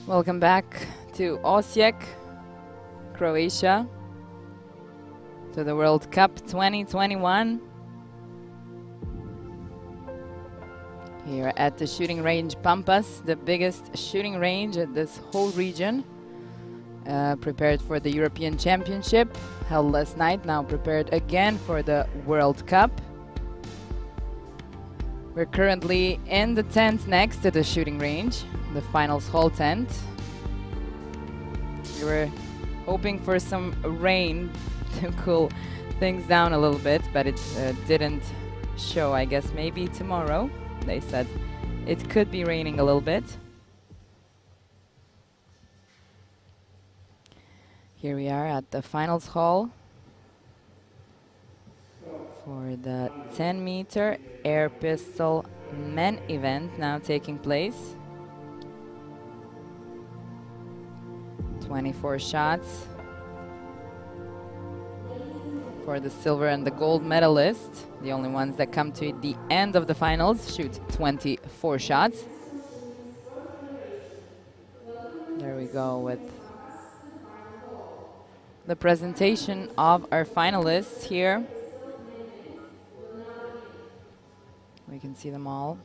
Welcome back to Osijek, Croatia, to the World Cup 2021. Here at the shooting range Pampas, the biggest shooting range at this whole region. Prepared for the European Championship, held last night, now prepared again for the World Cup. We're currently in the tent next to the shooting range, the finals hall tent. We were hoping for some rain to cool things down a little bit, but it didn't show. I guess maybe tomorrow. They said it could be raining a little bit. Here we are at the finals hall for the 10-meter air pistol men event now taking place. 24 shots for the silver and the gold medalists. The only ones that come to the end of the finals shoot 24 shots. There we go with the presentation of our finalists here. We can see them all.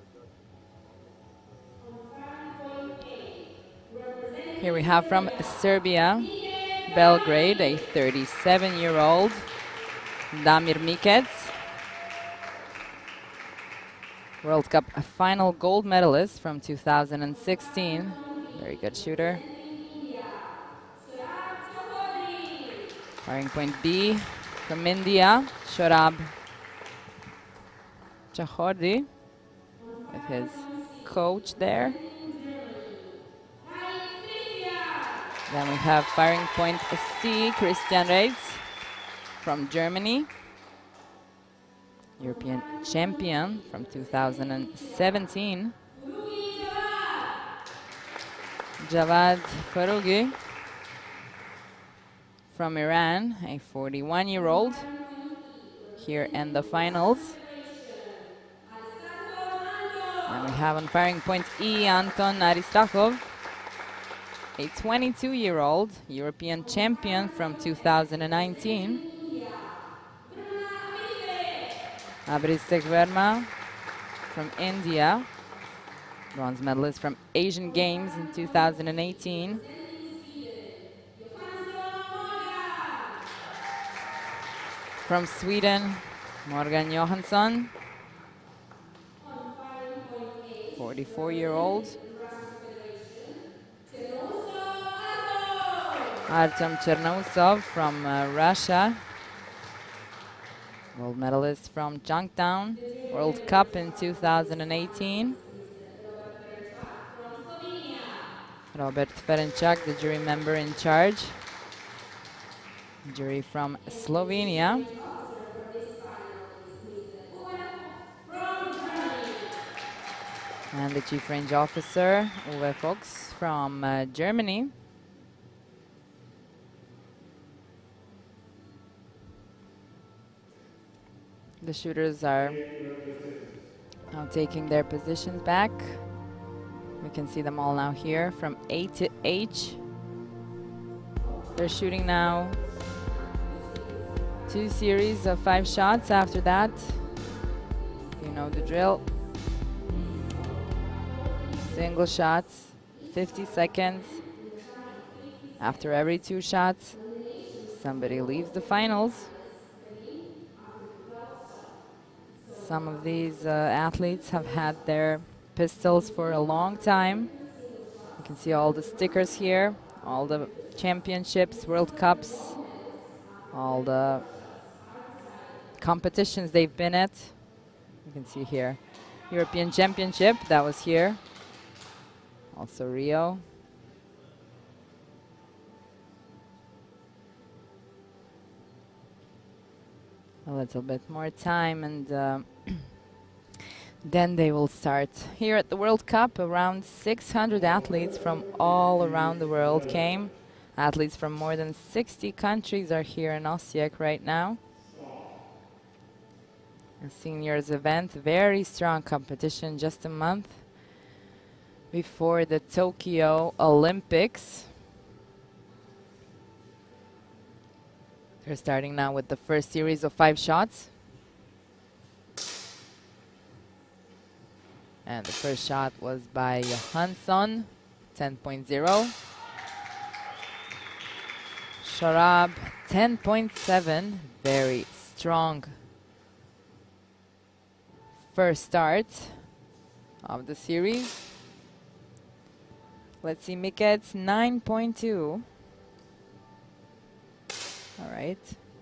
Here we have from Serbia, Belgrade, a 37-year-old, Damir Mikec. World Cup final gold medalist from 2016. Very good shooter. Firing point B from India, Shorab Chahordi with his coach there. Then we have firing point C, Christian Reitz from Germany. European champion from 2017. Javad Farougi from Iran, a 41-year-old, here in the finals. And we have on firing point E, Anton Aristakhov, a 22-year-old European champion from 2019. Abhisek Verma from India, bronze medalist from Asian Games in 2018. From Sweden, Morgan Johansson, 44-year-old. Artem Chernousov from Russia, gold medalist from Junktown, World Cup in 2018. Robert Ferenčak, the jury member in charge. Jury from Slovenia. And the chief range officer, Uwe Fox from Germany. The shooters are now taking their positions back. We can see them all now here from A to H. They're shooting now 2 series of 5 shots. After that, you know the drill. Single shots, 50 seconds. After every 2 shots, somebody leaves the finals. Some of these athletes have had their pistols for a long time. You can see all the stickers here, all the championships, World Cups, all the competitions they've been at. You can see here, European Championship, that was here. Also Rio. A little bit more time and then they will start. Here at the World Cup, around 600 athletes from all around the world came. Athletes from more than 60 countries are here in Osijek right now. A seniors event, very strong competition, just a month before the Tokyo Olympics. They're starting now with the first series of 5 shots. And the first shot was by Johansson, 10.0. Sharab, 10.7. Very strong first start of the series. Let's see, Mikets, 9.2. All right.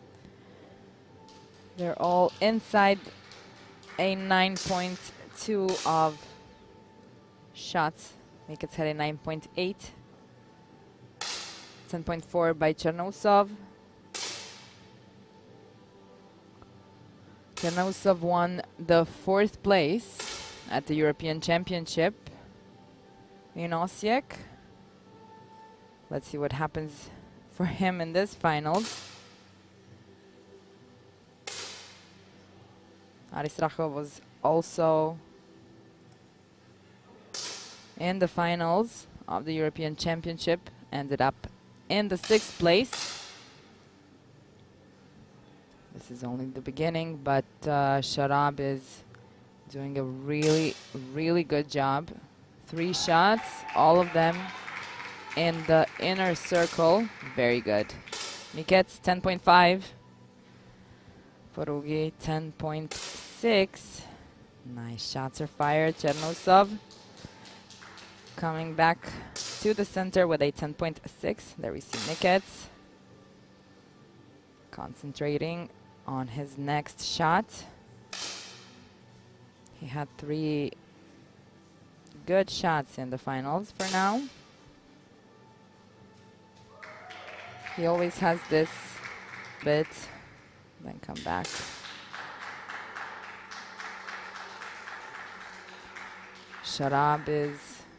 They're all inside a 9.2 of shots. Mikets had a 9.8. 10.4 by Chernousov. Chernousov won the 4th place at the European Championship in Osijek. Let's see what happens for him in this finals. Aris Rachov was also in the finals of the European Championship, ended up in the 6th place. This is only the beginning, but Sharab is doing a really, really good job. 3 shots, all of them in the inner circle. Very good. Mikets, 10.5. Forugi, 10.6. Nice shots are fired. Chernousov coming back to the center with a 10.6. There we see Mikets concentrating on his next shot. He had 3 good shots in the finals for now. He always has this bit, then come back. Sharab is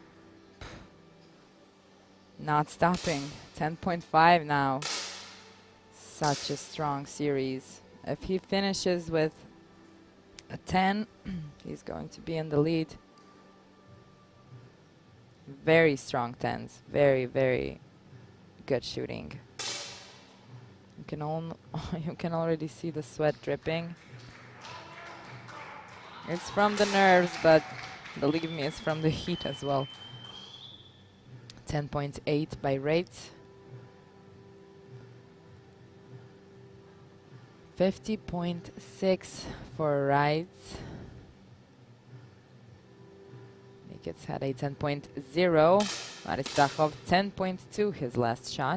not stopping. 10.5 now. Such a strong series. If he finishes with a 10, he's going to be in the lead. Very strong 10s. Very, very good shooting. You can you can already see the sweat dripping. It's from the nerves, but believe me, it's from the heat as well. 10.8 by rate. 50.6 for rights. Mikets had a 10.0. Aristachov 10.2, his last shot.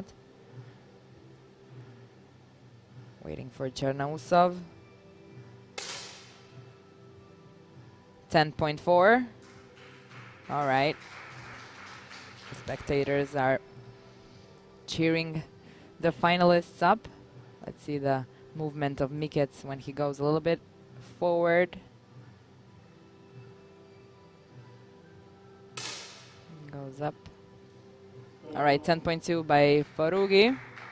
Waiting for Chernousov. 10.4. All right. The spectators are cheering the finalists up. Let's see the movement of Mikets when he goes a little bit forward. Goes up. All right, 10.2 by Forugi.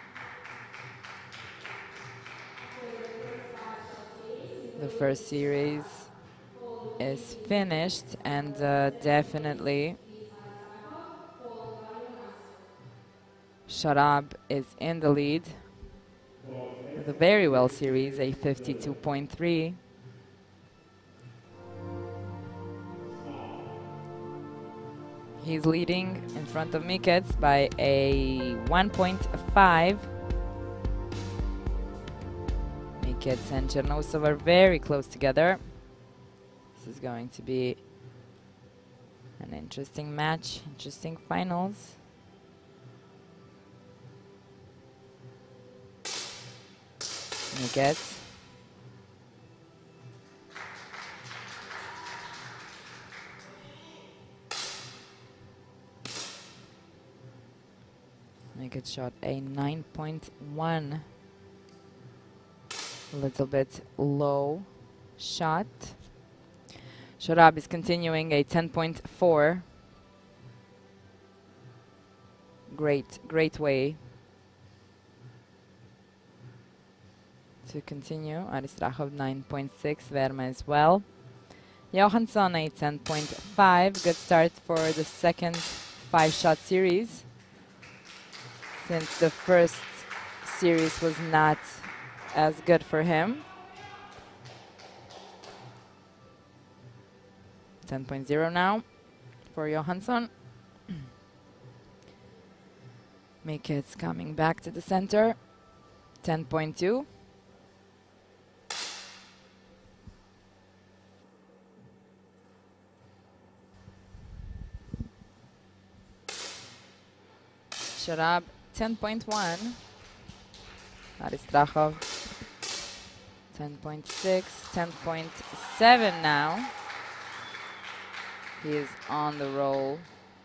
The first series is finished, and definitely Sharab is in the lead with a very well series, a 52.3. He's leading in front of Mikets by a 1.5. Mikets and Chernousov are very close together. This is going to be an interesting match, interesting finals. Mikets. Mikets shot a 9.1. A little bit low shot. Sharab is continuing a 10.4. Great way to continue. Aristrachov 9.6, Verma as well. Johansson, a 10.5. Good start for the second 5-shot series, since the first series was not as good for him. 10.0 now for Johansson. Mikets coming back to the center. 10.2. Sharab, 10.1. Aristrahov, 10.6. 10.7 now. He is on the roll.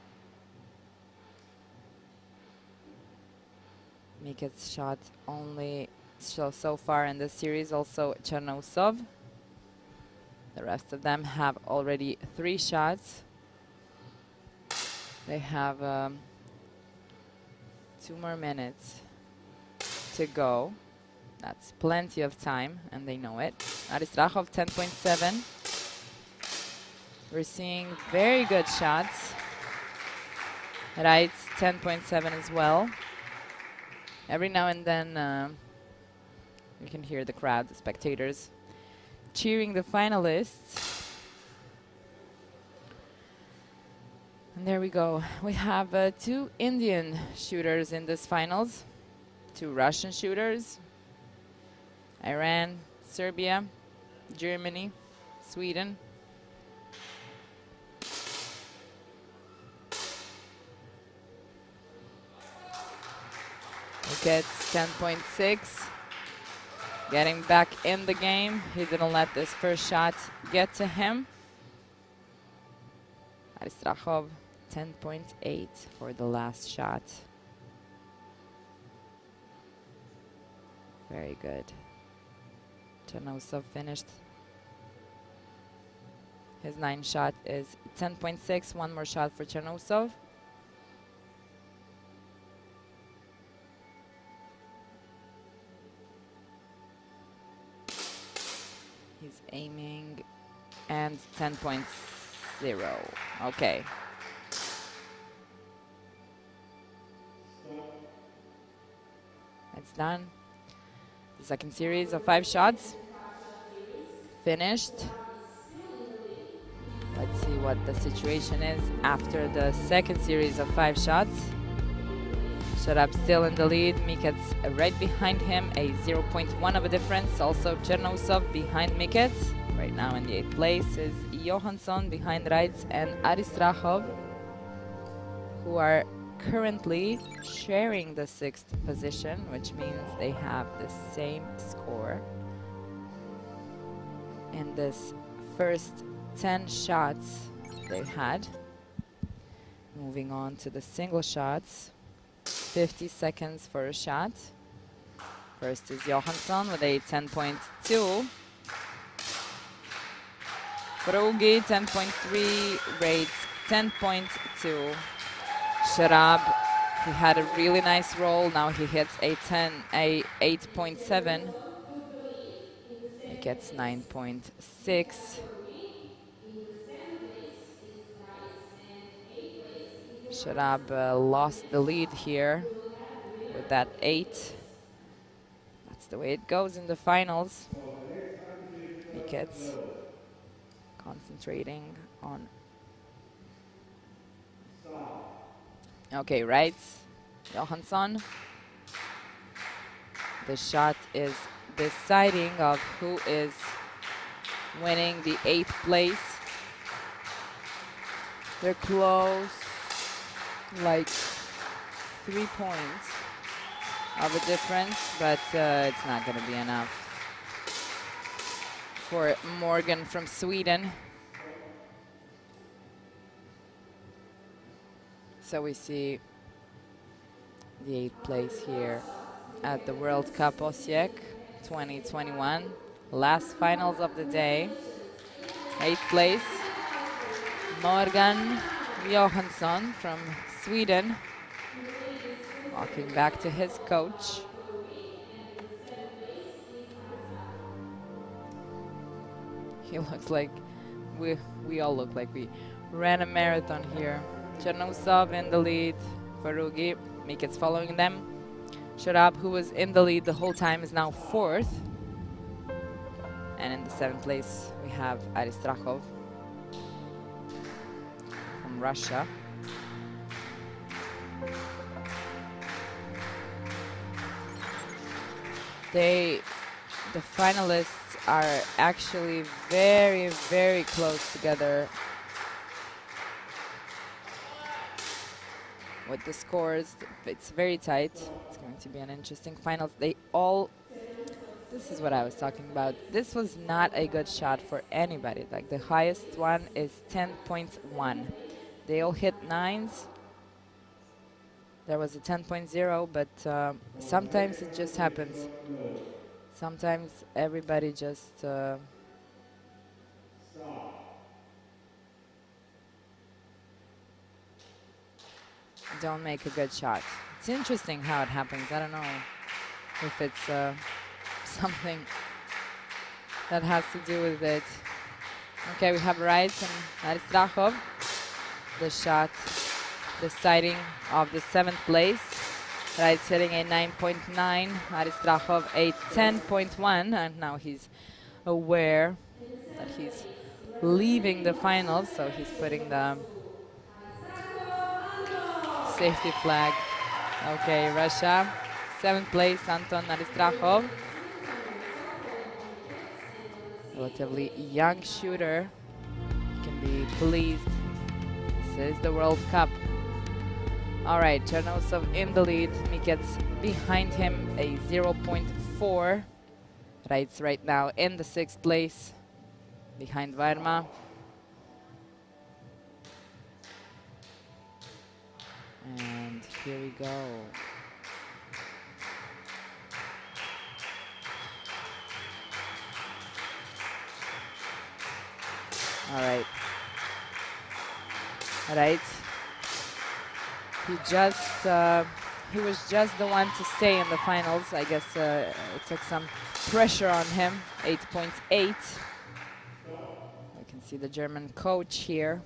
Mikets shot only so far in this series, also Chernousov. The rest of them have already 3 shots. They have 2 more minutes to go. That's plenty of time, and they know it. Aristrahov, 10.7. We're seeing very good shots. Right, 10.7 as well. Every now and then you can hear the crowd, the spectators, cheering the finalists. And there we go. We have 2 Indian shooters in this finals, 2 Russian shooters, Iran, Serbia, Germany, Sweden. Gets 10.6. Getting back in the game. He didn't let this first shot get to him. Aristrahov, 10.8 for the last shot. Very good. Chernousov finished. His 9 shot is 10.6. 1 more shot for Chernousov. He's aiming, and 10.0. Okay. It's done. The second series of 5 shots finished. Let's see what the situation is after the second series of 5 shots. Sharab still in the lead. Mikets right behind him, a 0.1 of a difference. Also Chernousov behind Mikets. Right now in the 8th place is Johansson behind Reitz and Aristrahov, who are currently sharing the 6th position, which means they have the same score. In this first 10 shots they've had. Moving on to the single shots. 50 seconds for a shot. First is Johansson with a 10.2. Frugi 10.3, Reitz 10.2. Sharab, he had a really nice roll. Now he hits a 8.7. He gets 9.6. Sharab lost the lead here with that 8. That's the way it goes in the finals. Mikets concentrating on. Okay, right. Johansson. The shot is deciding of who is winning the 8th place. They're close. Like 3 points of a difference, but it's not going to be enough for Morgan from Sweden. So we see the 8th place here at the World Cup Osijek 2021. Last finals of the day. 8th place, Morgan Johansson from Sweden, walking back to his coach. He looks like we all look like we ran a marathon here. Chernousov in the lead. Farugi, Mikets following them. Sharab, who was in the lead the whole time, is now 4th. And in the 7th place, we have Aristrakhov from Russia. The finalists are actually very, very close together with the scores. It's very tight. It's going to be an interesting finals. This is what I was talking about. This was not a good shot for anybody. Like, the highest one is 10.1. They all hit 9s. There was a 10.0, but sometimes it just happens. Sometimes everybody just don't make a good shot. It's interesting how it happens. I don't know if it's something that has to do with it. Okay, we have Reitz and Aristrakhov. The shot deciding of the 7th place. Reitz hitting a 9.9, Aristrakhov a 10.1, and now he's aware that he's leaving the finals, so he's putting the safety flag. Okay, Russia, 7th place, Anton Aristrakhov. Relatively young shooter, can be pleased. This is the World Cup. All right, Chernousov in the lead. Mikets behind him, a 0.4. Reitz right now in the 6th place, behind Varma. And here we go. All right. Reitz. He was just the one to stay in the finals. I guess it took some pressure on him. 8.8. I can see the German coach here.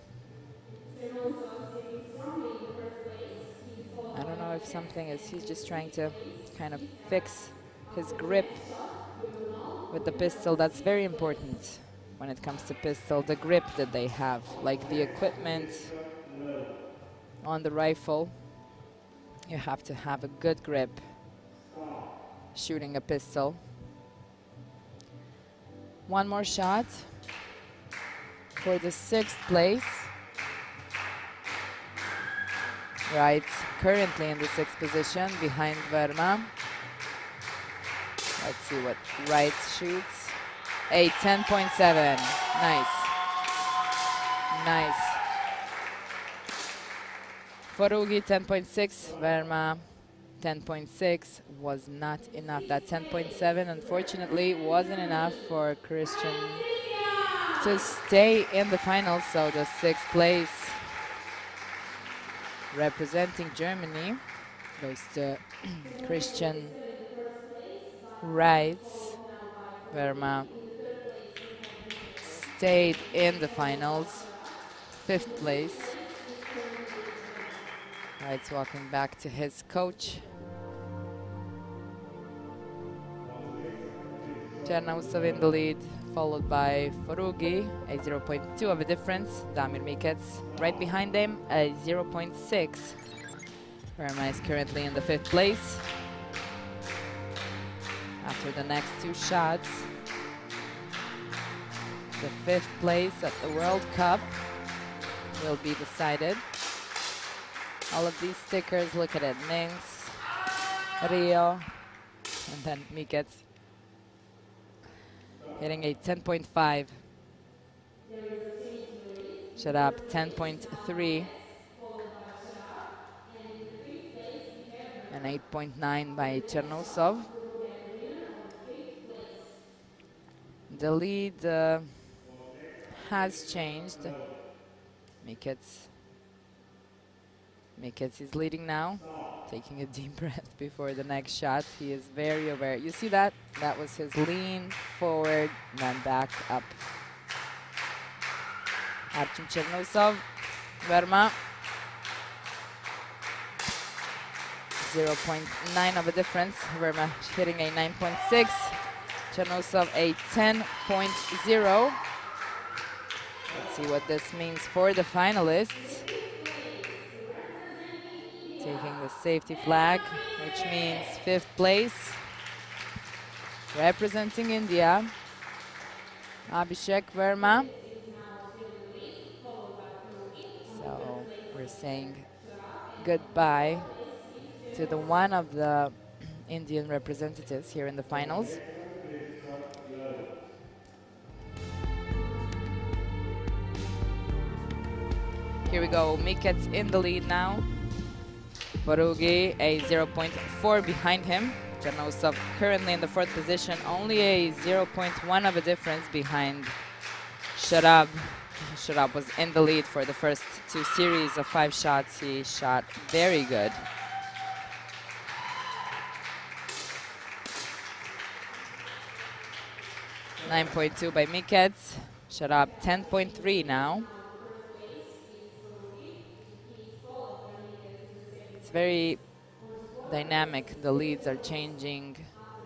I don't know if something is, he's just trying to kind of fix his grip with the pistol. That's very important when it comes to pistol, the grip that they have, like the equipment on the rifle. You have to have a good grip shooting a pistol. One more shot for the 6th place. Reitz currently in the 6th position behind Verma. Let's see what Reitz shoots. A 10.7. Nice. Nice. Farugi 10.6, Verma 10.6 was not enough. That 10.7 unfortunately wasn't enough for Christian to stay in the finals. So the 6th place representing Germany goes to Christian Reitz. Verma stayed in the finals, 5th place. Reitz walking back to his coach. Chernousov in the lead, followed by Farugi, a 0.2 of a difference. Damir Mikets right behind him, a 0.6. Verma is currently in the 5th place. After the next 2 shots, the 5th place at the World Cup will be decided. All of these stickers, look at it, Minsk, Rio, and then Mikets hitting a 10.5. Sharab 10.3. And 8.9 by Chernousov. The lead has changed. Mikets is leading now, taking a deep breath before the next shot. He is very aware. You see that? That was his lean forward, then back up. Artem Chernusov, Verma. 0.9 of a difference. Verma hitting a 9.6. Chernusov a 10.0. Let's see what this means for the finalists. Taking the safety flag, which means 5th place. Representing India, Abhishek Verma. So we're saying goodbye to the one of the Indian representatives here in the finals. Here we go, Mikets in the lead now. Forugi a 0.4 behind him. Chernusov currently in the 4th position, only a 0.1 of a difference behind Sharab. Sharab was in the lead for the first 2 series of 5 shots. He shot very good. .2 by Mikets. Sharab 10.3 now. It's very dynamic. The leads are changing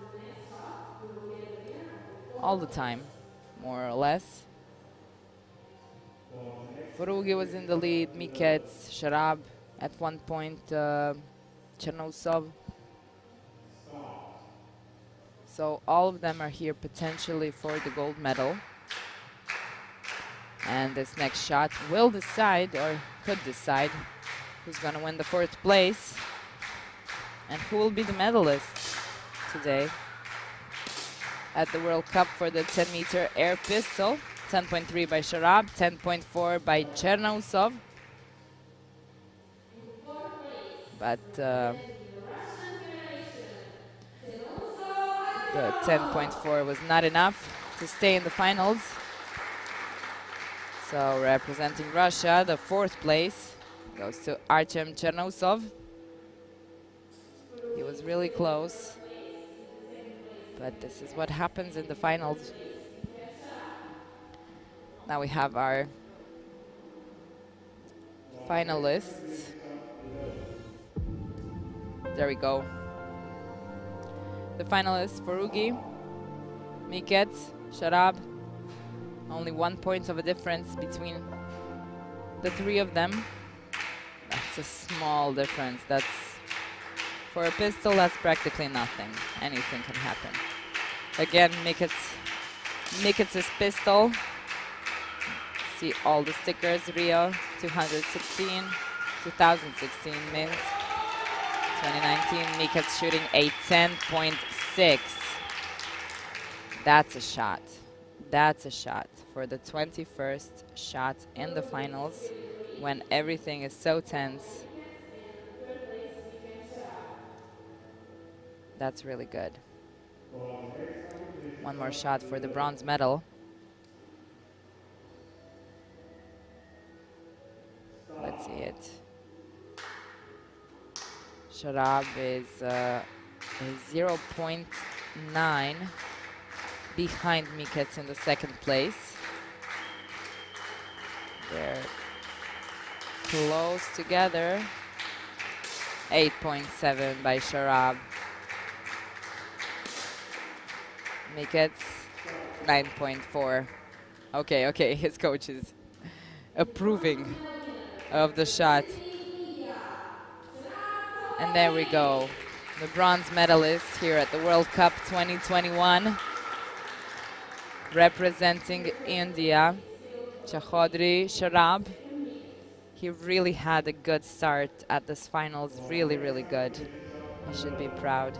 all the time, more or less. Forugi was in the lead, Mikets, Sharab at one point, Chernusov. So all of them are here potentially for the gold medal. And this next shot will decide, or could decide, who's going to win the 4th place and who will be the medalists today at the World Cup for the 10-meter air pistol. 10.3 by Sharab, 10.4 by Chernusov. But the 10.4 was not enough to stay in the finals. So representing Russia, the 4th place goes to Artem Chernusov. He was really close, but this is what happens in the finals. Now we have our finalists. There we go. The finalists: Forugi, Mikets, Sharab. Only 1 point of a difference between the 3 of them. That's a small difference. That's, for a pistol, that's practically nothing. Anything can happen. Again, Mikets' pistol. See all the stickers: Rio 216, 2016 Minsk, 2019. Mikets shooting a 10.6. That's a shot. That's a shot for the 21st shot in the finals when everything is so tense. That's really good. One more shot for the bronze medal. Let's see it. Sharab is 0.9 behind Mikets in the 2nd place. They're close together. 8.7 by Sharab. Mikets 9.4. Okay, his coach is approving of the shot. And there we go. The bronze medalist here at the World Cup 2021. Representing India, Chaudhary Sharab. He really had a good start at this finals. Really, really good. He should be proud.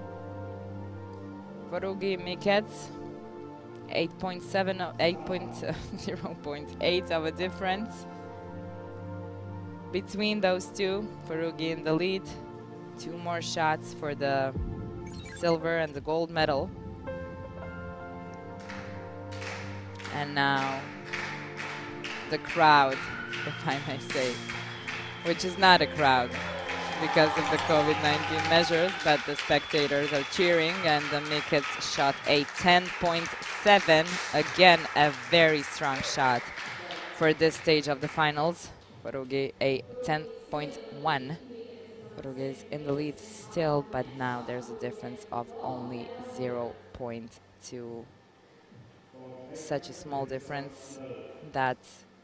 Forugi Mikets, 0.8 of a difference between those two. Forugi in the lead. 2 more shots for the silver and the gold medal. And now the crowd, if I may say, which is not a crowd because of the COVID-19 measures, but the spectators are cheering, and the Mikets shot a 10.7. Again, a very strong shot for this stage of the finals. Foroughi a 10.1. Foroughi is in the lead still, but now there's a difference of only 0.2. Such a small difference that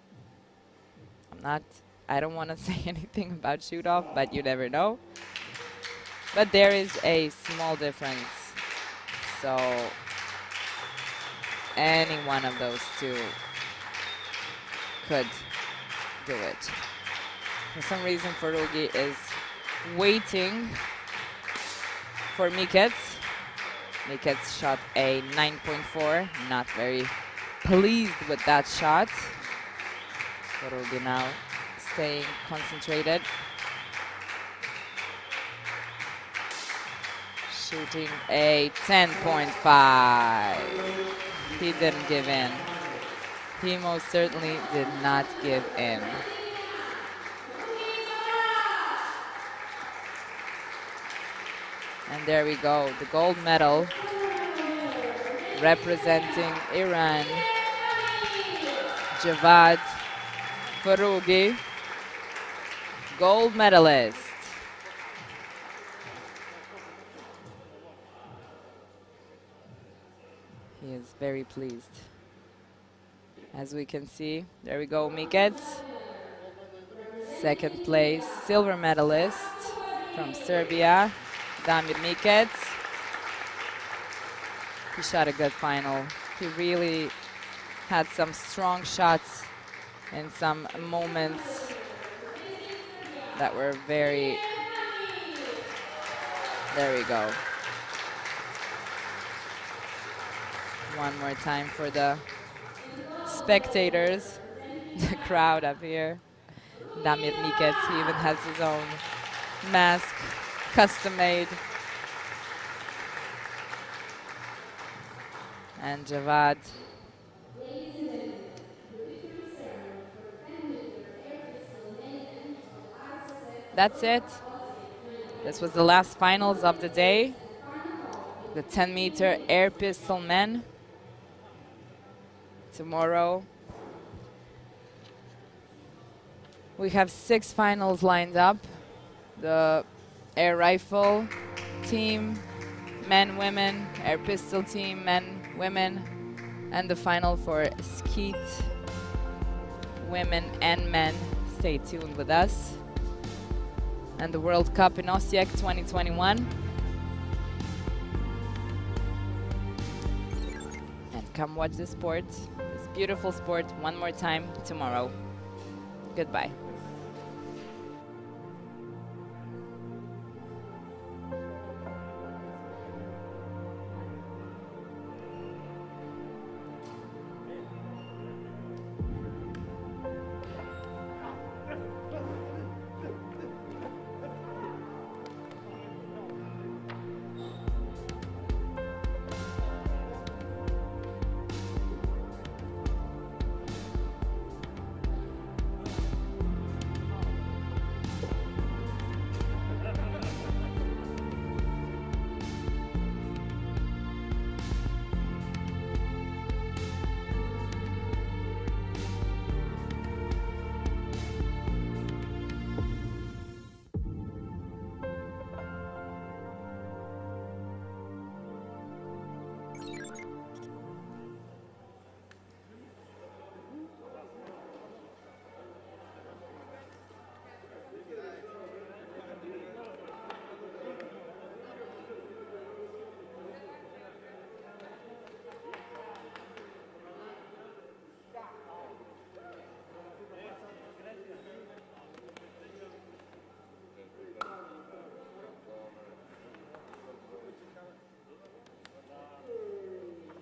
I don't want to say anything about shoot off, but you never know. But there is a small difference. So any one of those two could do it. For some reason, Foroughi is waiting for Mikets. Mikets shot a 9.4. Not very pleased with that shot. Foroughi now staying concentrated. Shooting a 10.5. He didn't give in. He most certainly did not give in. And there we go, the gold medal representing Iran. Javad Foroughi, gold medalist. He is very pleased. As we can see, there we go, Mikets. Second place, silver medalist from Serbia, Damir Mikets. He shot a good final. He really had some strong shots in some moments that were very, there we go. One more time for the spectators, the crowd up here. Damir Mikets, he even has his own mask, custom made. And Javad. That's it. This was the last finals of the day. The 10-meter air pistol men. Tomorrow, we have 6 finals lined up. The air rifle team, men, women, air pistol team, men, women, and the final for skeet, women and men. Stay tuned with us. And the World Cup in Osijek 2021. And come watch this sport, this beautiful sport, one more time tomorrow. Goodbye.